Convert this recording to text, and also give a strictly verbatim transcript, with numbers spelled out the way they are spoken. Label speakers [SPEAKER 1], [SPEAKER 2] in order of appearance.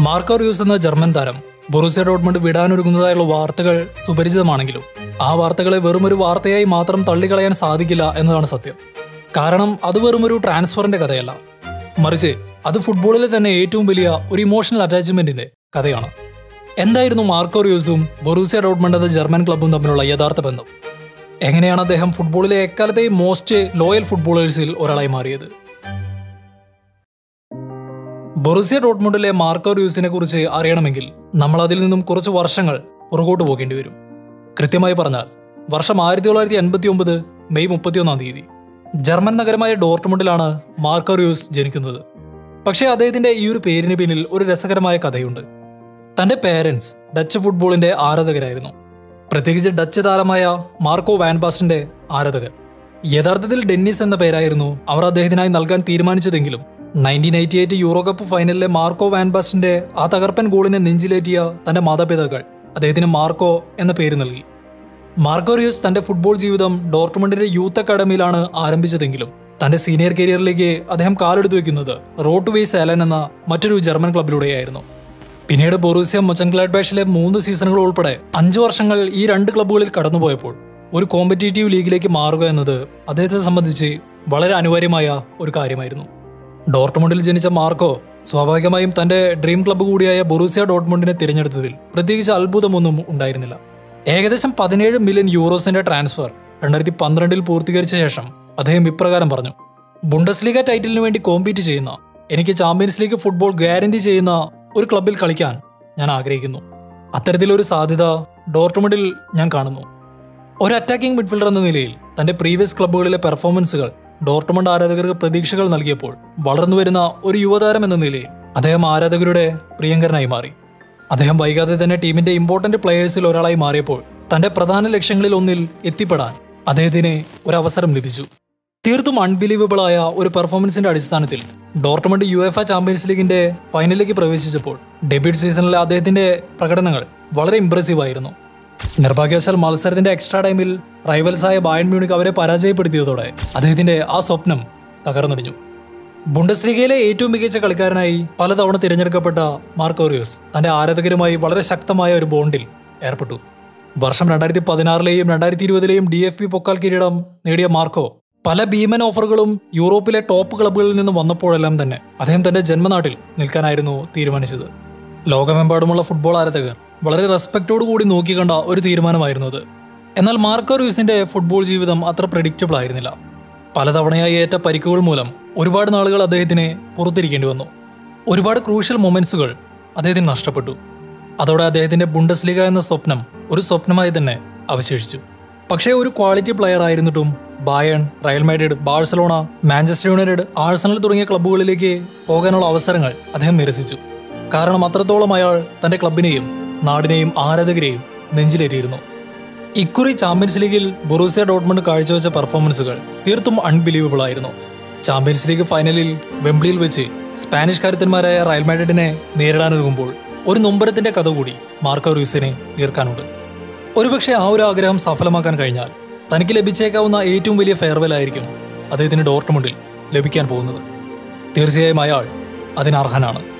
[SPEAKER 1] Marco റൂസ് എന്ന German താരം Borussia ഡോർട്ട്മണ്ട് വിടാനൊരുങ്ങുന്നതായുള്ള വാർത്തകൾ സുപരിചിതമാണെങ്കിലും ആ വാർത്തകളെ വെറുമൊരു വാർത്തയായി മാത്രം തള്ളിക്കളയാൻ സാധിക്കില്ല എന്നതാണ് സത്യം. കാരണം അത് വെറുമൊരു ട്രാൻസ്ഫറിന്റെ കഥയല്ല, മറിച്ച് അത് ഫുട്ബോളിലെ തന്നെ ഏറ്റവും വലിയ ഒരു ഇമോഷണൽ അറ്റാച്ച്മെന്റിന്റെ കഥയാണ്. എന്തായിരുന്നു മാർക്കോ റൂസും ബൊറൂസിയ ഡോർട്ട്മണ്ട് എന്ന ജർമ്മൻ ക്ലബ്ബും തമ്മിലുള്ള യഥാർത്ഥ ബന്ധം? എങ്ങനെയാണ് അദ്ദേഹം ഫുട്ബോളിലെ എക്കാലത്തെയും മോസ്റ്റ് ലോയൽ ഫുട്ബോളേഴ്സിൽ ഒരാളായി മാറിയത്? ബൊറൂസിയ ഡോർട്ട്മണ്ടിലെ മാർക്കോ റൂസിനെ കുറിച്ച് അറിയണമെങ്കിൽ നമ്മൾ അതിൽ നിന്നും കുറച്ച് വർഷങ്ങൾ പുറകോട്ട് പോകേണ്ടി വരും. കൃത്യമായി പറഞ്ഞാൽ വർഷം ആയിരത്തി തൊള്ളായിരത്തി എൺപത്തി ഒമ്പത് മെയ് മുപ്പത്തിയൊന്നാം തീയതി ജർമ്മൻ നഗരമായ ഡോർട്ട്മണ്ടിലാണ് മാർക്കോ റൂസ് ജനിക്കുന്നത്. പക്ഷേ അദ്ദേഹത്തിന്റെ ഈ ഒരു പേരിന് പിന്നിൽ ഒരു രസകരമായ കഥയുണ്ട്. തന്റെ പേരൻസ് ഡച്ച് ഫുട്ബോളിന്റെ ആരാധകരായിരുന്നു, പ്രത്യേകിച്ച് ഡച്ച് താരമായ മാർക്കോ വാൻ ബാസ്റ്റന്റെ ആരാധകർ. യഥാർത്ഥത്തിൽ ഡെന്നിസ് എന്ന പേരായിരുന്നു അവർ അദ്ദേഹത്തിനായി നൽകാൻ തീരുമാനിച്ചതെങ്കിലും nineteen eighty eight euro cup ഫൈനലിലെ മാർക്കോ വാൻ ബാസ്റ്റിന്റെ ആ തകർപ്പൻ ഗോളിനെ നെഞ്ചിലേറ്റിയ തന്റെ മാതാപിതാക്കൾ അദ്ദേഹത്തിന് മാർക്കോ എന്ന പേര് നൽകി. മാർക്കോ റൂസ് തന്റെ ഫുട്ബോൾ ജീവിതം ഡോർട്ട്മണ്ടിന്റെ യൂത്ത് അക്കാഡമിയിലാണ് ആരംഭിച്ചതെങ്കിലും തന്റെ സീനിയർ കരിയറിലേക്ക് അദ്ദേഹം കാലെടുത്തു വെക്കുന്നത് റോട്ട് വെയ്സ് ആലൻ എന്ന മറ്റൊരു ജർമ്മൻ ക്ലബിലൂടെയായിരുന്നു. പിന്നീട് ബൊറൂസിയ മൊച്ചൻഗ്ലാഡ്ബാഷിലെ മൂന്ന് സീസണുകൾ ഉൾപ്പെടെ അഞ്ചു വർഷങ്ങൾ ഈ രണ്ട് ക്ലബ്ബുകളിൽ കടന്നുപോയപ്പോൾ ഒരു കോമ്പറ്റീറ്റീവ് ലീഗിലേക്ക് മാറുക എന്നത് അദ്ദേഹത്തെ സംബന്ധിച്ച് വളരെ അനിവാര്യമായ ഒരു കാര്യമായിരുന്നു. ഡോർട്ട്മണ്ടിൽ ജനിച്ച മാർക്കോ സ്വാഭാവികമായും തന്റെ ഡ്രീം ക്ലബ്ബ് കൂടിയായ ബൊറൂസിയ ഡോർട്ട്മണ്ടിനെ തിരഞ്ഞെടുത്തതിൽ പ്രത്യേകിച്ച് അത്ഭുതമൊന്നും ഉണ്ടായിരുന്നില്ല. ഏകദേശം പതിനേഴ് മില്യൺ യൂറോസിന്റെ ട്രാൻസ്ഫർ രണ്ടായിരത്തി പന്ത്രണ്ടിൽ പൂർത്തീകരിച്ച ശേഷം അദ്ദേഹം ഇപ്രകാരം പറഞ്ഞു: ബുണ്ടസ്ലീഗ ടൈറ്റിലിന് വേണ്ടി കോമ്പീറ്റ് ചെയ്യുന്ന, എനിക്ക് ചാമ്പ്യൻസ് ലീഗ് ഫുട്ബോൾ ഗ്യാരണ്ടി ചെയ്യുന്ന ഒരു ക്ലബ്ബിൽ കളിക്കാൻ ഞാൻ ആഗ്രഹിക്കുന്നു. അത്തരത്തിലൊരു സാധ്യത ഡോർട്ട്മണ്ടിൽ ഞാൻ കാണുന്നു. ഒരു അറ്റാക്കിംഗ് മിഡ്ഫീൽഡർ എന്ന നിലയിൽ തന്റെ പ്രീവിയസ് ക്ലബ്ബുകളിലെ പെർഫോമൻസുകൾ ഡോർട്ട്മണ്ട് ആരാധകർക്ക് പ്രതീക്ഷകൾ നൽകിയപ്പോൾ വളർന്നുവരുന്ന ഒരു യുവതാരം എന്ന നിലയിൽ അദ്ദേഹം ആരാധകരുടെ പ്രിയങ്കരനായി മാറി. അദ്ദേഹം വൈകാതെ തന്നെ ടീമിന്റെ ഇമ്പോർട്ടന്റ് പ്ലെയേഴ്സിൽ ഒരാളായി മാറിയപ്പോൾ തന്റെ പ്രധാന ലക്ഷ്യങ്ങളിൽ ഒന്നിൽ എത്തിപ്പെടാൻ അദ്ദേഹത്തിന് ഒരു അവസരം ലഭിച്ചു. തീർത്തും അൺബിലീവബിളായ ഒരു പെർഫോമൻസിന്റെ അടിസ്ഥാനത്തിൽ ഡോർട്ട്മണ്ട് യുഎഫ ചാമ്പ്യൻസ് ലീഗിന്റെ ഫൈനലിലേക്ക് പ്രവേശിച്ചപ്പോൾ ഡെബ്യൂട്ട് സീസണിലെ അദ്ദേഹത്തിന്റെ പ്രകടനങ്ങൾ വളരെ ഇംപ്രസീവ് ആയിരുന്നു. നിർഭാഗ്യവശാൽ മത്സരത്തിന്റെ എക്സ്ട്രാ ടൈമിൽ റൈവൽസായ ബയൺ മ്യൂണിക് അവരെ പരാജയപ്പെടുത്തിയതോടെ അദ്ദേഹത്തിന്റെ ആ സ്വപ്നം തകർന്നടിഞ്ഞു. ബുണ്ടസ്ലീഗയിലെ ഏറ്റവും മികച്ച കളിക്കാരനായി പലതവണ തിരഞ്ഞെടുക്കപ്പെട്ട മാർക്കോ റൂസ് തന്റെ ആരാധകരുമായി വളരെ ശക്തമായ ഒരു ബോണ്ടിൽ ഏർപ്പെട്ടു. വർഷം രണ്ടായിരത്തി പതിനാറിലെയും രണ്ടായിരത്തി ഇരുപതിലെയും ഡി എഫ് പി പൊക്കാൽ കിരീടം നേടിയ മാർക്കോ പല ഭീമൻ ഓഫറുകളും യൂറോപ്പിലെ ടോപ്പ് ക്ലബ്ബുകളിൽ നിന്ന് വന്നപ്പോഴെല്ലാം തന്നെ അദ്ദേഹം തന്റെ ജന്മനാട്ടിൽ നിൽക്കാനായിരുന്നു തീരുമാനിച്ചത്. ലോകമെമ്പാടുമുള്ള ഫുട്ബോൾ ആരാധകർ വളരെ റെസ്പെക്റ്റോടു കൂടി നോക്കിക്കണ്ട ഒരു തീരുമാനമായിരുന്നു അത്. എന്നാൽ മാർക്കോ റൂസിന്റെ ഫുട്ബോൾ ജീവിതം അത്ര പ്രെഡിക്റ്റബിൾ ആയിരുന്നില്ല. പലതവണയായി ഏറ്റ പരിക്കുകൾ മൂലം ഒരുപാട് നാളുകൾ അദ്ദേഹത്തിന് പുറത്തിരിക്കേണ്ടി വന്നു. ഒരുപാട് ക്രൂഷ്യൽ മൊമെന്റ്സുകൾ അദ്ദേഹത്തിന് നഷ്ടപ്പെട്ടു. അതോടെ അദ്ദേഹത്തിന്റെ ബുണ്ടസ്ലീഗ എന്ന സ്വപ്നം ഒരു സ്വപ്നമായി തന്നെ അവശേഷിച്ചു. പക്ഷേ ഒരു ക്വാളിറ്റി പ്ലെയർ ആയിരുന്നിട്ടും Bayern, Real Madrid, Barcelona, Manchester United, Arsenal തുടങ്ങിയ ക്ലബ്ബുകളിലേക്ക് പോകാനുള്ള അവസരങ്ങൾ അദ്ദേഹം നിരസിച്ചു. കാരണം അത്രത്തോളം അയാൾ തന്റെ ക്ലബിനെയും നാടിനെയും ആരാധകരെയും നെഞ്ചിലേറ്റിയിരുന്നു. ഇക്കുറി ചാമ്പ്യൻസ് ലീഗിൽ ബൊറൂസിയ ഡോർട്ട്മണ്ട് കാഴ്ചവെച്ച പെർഫോമൻസുകൾ തീർത്തും അൺബിലീവബിൾ ആയിരുന്നു. ചാമ്പ്യൻസ് ലീഗ് ഫൈനലിൽ വെംബ്ലിയിൽ വെച്ച് സ്പാനിഷ് കരുത്തന്മാരായ റയൽ മാഡ്രിഡിനെ നേരിടാനൊരുങ്ങുമ്പോൾ ഒരു നൊമ്പരത്തിന്റെ കഥ കൂടി മാർക്കോ റൂസിനെ തീർക്കാനുണ്ട്. ഒരുപക്ഷെ ആ ഒരു ആഗ്രഹം സഫലമാക്കാൻ കഴിഞ്ഞാൽ തനിക്ക് ലഭിച്ചേക്കാവുന്ന ഏറ്റവും വലിയ ഫെയർവെൽ ആയിരിക്കും അദ്ദേഹത്തിന് ഡോർട്ട്മണ്ടിൽ ലഭിക്കാൻ പോകുന്നത്. തീർച്ചയായും അയാൾ അതിനർഹനാണ്.